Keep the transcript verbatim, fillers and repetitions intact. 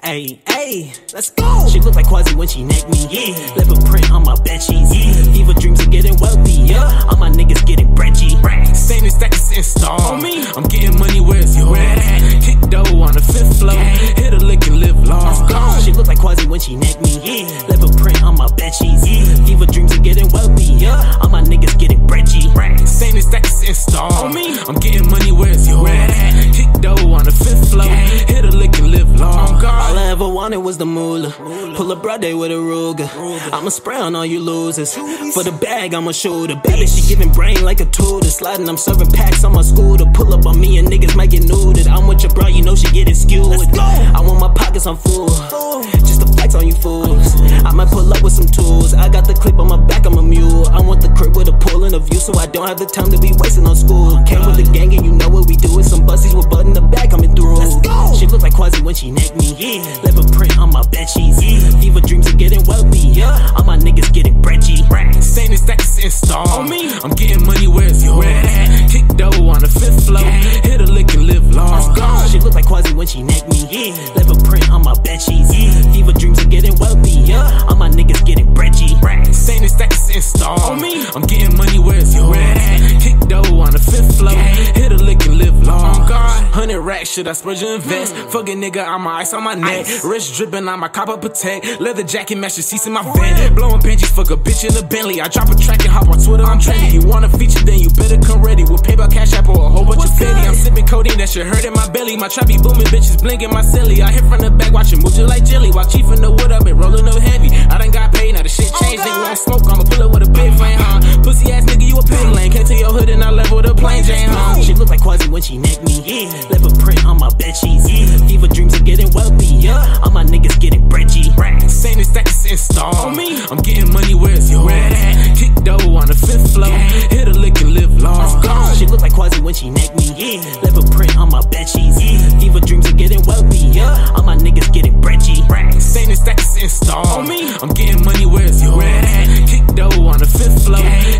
Ayy, ayy, let's go. She look like Quasi when she neck me. Yeah, leopard print on my bed sheets. Yeah, diva dreams of getting wealthy. Yeah, all my niggas getting bready. Staying in stacks installed. On me, I'm getting money. Where's yours? Kick dough on the fifth floor. Hit a lick and live long. She look like Quasi when she neck me. Yeah, leopard print on my bed sheets. Yeah, diva dreams of getting wealthy. Yeah, all my niggas getting bready. Staying in stacks installed. On me, I'm getting money. Where's yours? Kick dough on the fifth floor. Hit a lick and live long. All I ever wanted was the moolah. Pull up broad day with a Ruger. I'ma spray on all you losers. For the bag, I'ma shoot her. Bad bitch, she giving brain like a tutor. Sliding, I'm serving packs on my scooter. Pull up on me and niggas might get neutered. I'm with your bro, you know she getting skewed. I want my pockets on full, just to flex on you fools. I might pull up with some tools. I got the clip on my back, I'm a mule. I want the crib with a pool and a view, so I don't have the time to be wasting on school. Came with the gang and you know what we do. It's some bussies with butt in the back coming through. She look like Quasi when she neck me. Yeah, leopard print on my bed sheets. Yeah, diva dreams of getting wealthy. Yeah, all my niggas getting bready. Staying in stacks installed. On me, I'm getting money. Where's yours? Kick dough on the fifth floor. Hit a lick and live long. She look like Quasi when she neck me. Yeah, leopard print on my bed sheets. Yeah, diva dreams of getting wealthy. Yeah, all my niggas getting bready. Staying in stacks installed. On me, I'm getting money. Where's yours? Kick dough on the fifth floor. Hit a lick and live long. Hundred racks, should I splurge and invest? Fucking nigga, I'm ice on my neck. Wrist dripping on my copper protect. Leather jacket match the seats in my van. Blowing Benjis, fuck a bitch in a Bentley. I drop a track and hop on Twitter, I'm trendy. You want a feature, then you better come ready. With PayPal, Cash App, or a whole bunch of Fetty. I'm sipping codeine, that shit hurt in my belly. My trap be booming, bitches blinking my silly. I hit from the back, watching move just like jelly. While Chief in the wood up and rolling up heavy. I done got paid, now the shit changed. Nigga won't smoke, I'ma pull up with a big flame, huh? Pussy ass nigga, you a pig lane. Can't tell your hood and I level the plain Jane, huh? She look like Quasi when she neck me. Yeah, leopard print on my bed sheets. Yeah, diva dreams of getting wealthy. Yeah, all my niggas getting bready. Staying in stacks installed. On me, I'm getting money. Where's yours? Kick dough on the fifth floor. Hit a lick and live long. She look like Quasi when she neck me. Yeah, leopard print on my bed sheets. Yeah, diva dreams of getting wealthy. Yeah, all my niggas getting bready. Staying in stacks installed. On me, I'm getting money. Where's yours? Kick dough on the fifth floor.